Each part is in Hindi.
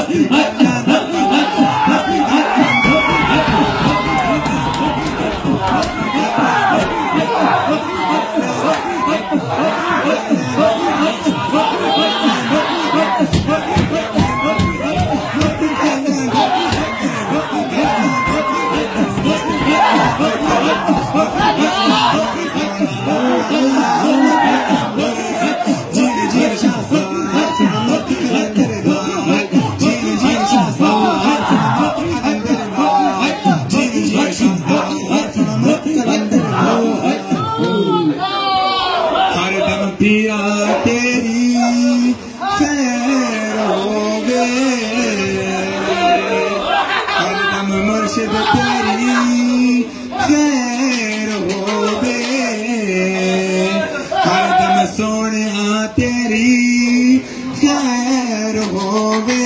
पिया तेरी खैर होवे, हरदम मुर्शिद तेरी खैर होवे, हरदम सोनिया तेरी खैर होवे,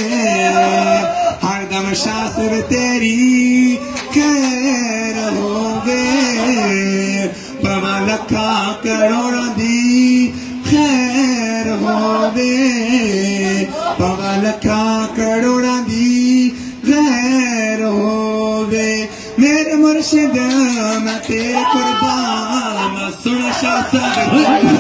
हरदम शास्त्र तेरी खैर होवे, भवा लखा करोड़ दी खैर होवे, भवा लखा करोड़ा दी खैर होवे। मेरे मुर्शिद मैं तेरे कुर्बान सुन शास्त्र